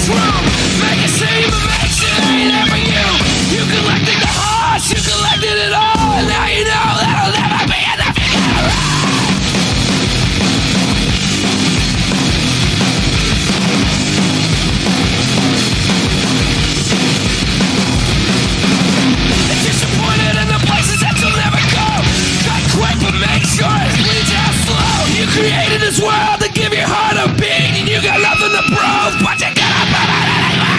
room. Make it seem but makes it ain't there for you. You collected the hearts, you collected it all, and now you know that'll never be enough. You gotta run. Disappointed in the places that you'll never go. Cut quick but make sure it bleeds out slow. You created this world to give your heart a beat, and you got nothing to prove, but you gotta prove it anyway.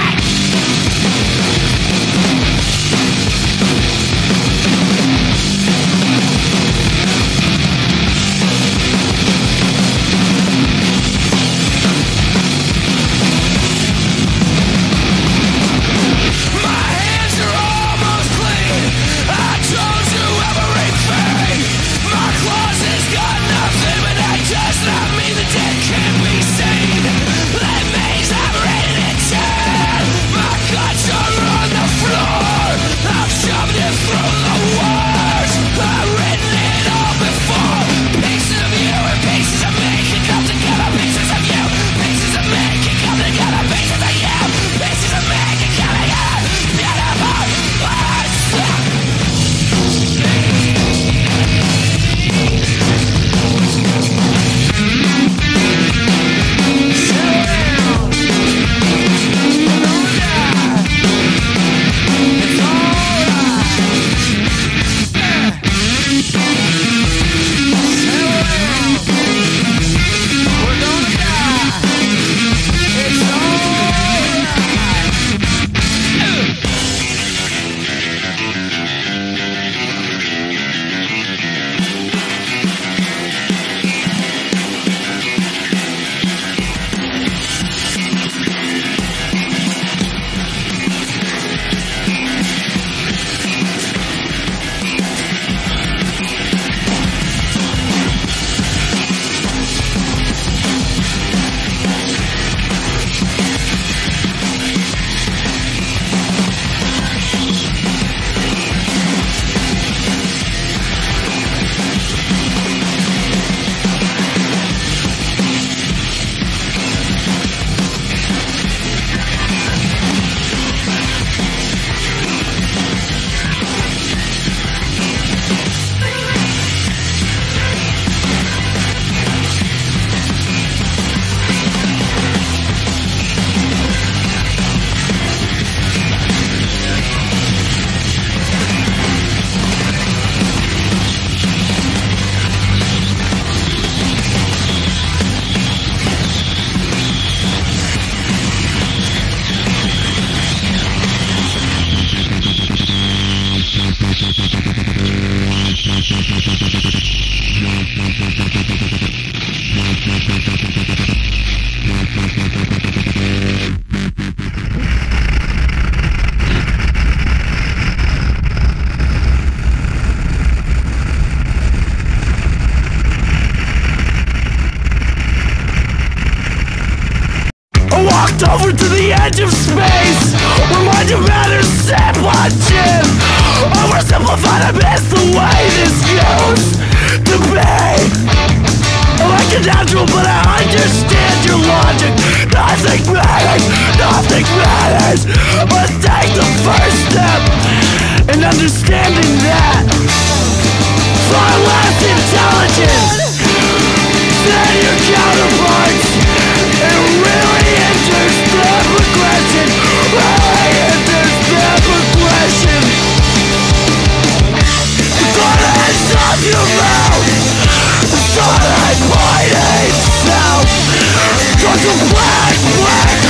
My hands are almost clean. I told you everything. My closet's got nothing, but that does not mean the dead can't be seen. That means I've written it down. My guts are on the floor. I've shoved it through the words. I've written it all before. Pieces of you and pieces of me can come together. Pieces of you, pieces of me can come together. Pieces of you, pieces of me can come together. Beautiful words. Over to the edge of space, where mind and matter set watching. Oversimplified, I miss the way this used to be. Like a natural, but I understand your logic. Nothing matters. But take the first step in understanding that far less intelligence than your counterparts. It really enters the progression. Really enters the progression. Thought I stop your mouth. Thought I might hate south. Cause of black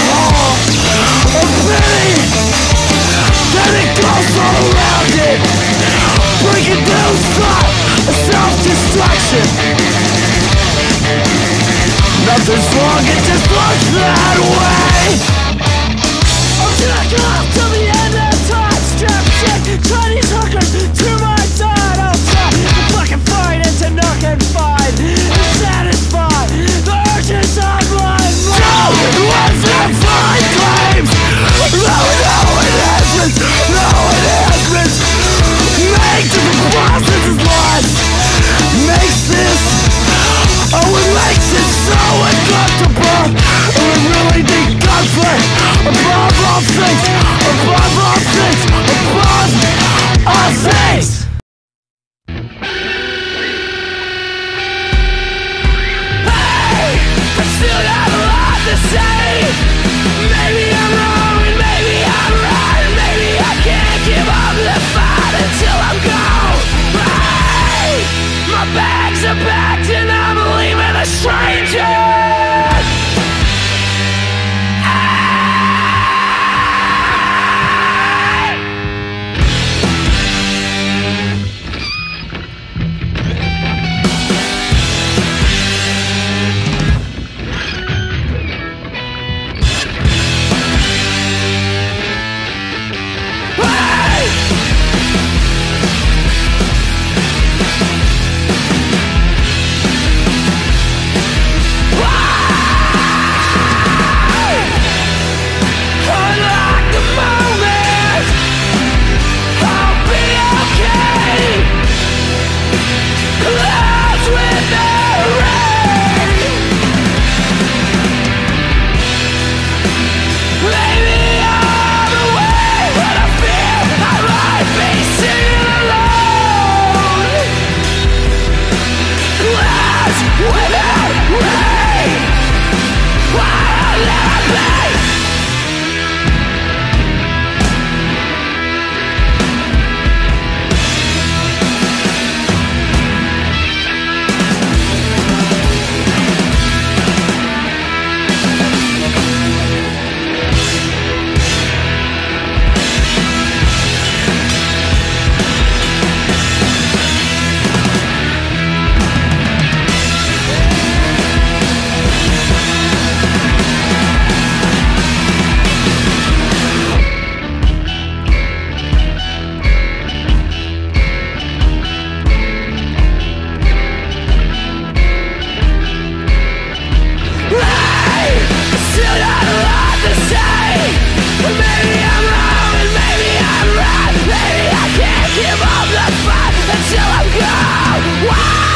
Maybe I'm wrong and maybe I'm right. Maybe I can't give up the fight until I'm gone. Hey, my bags are packed and I'm leaving a stranger. Give up the fight until I'm gone. Why?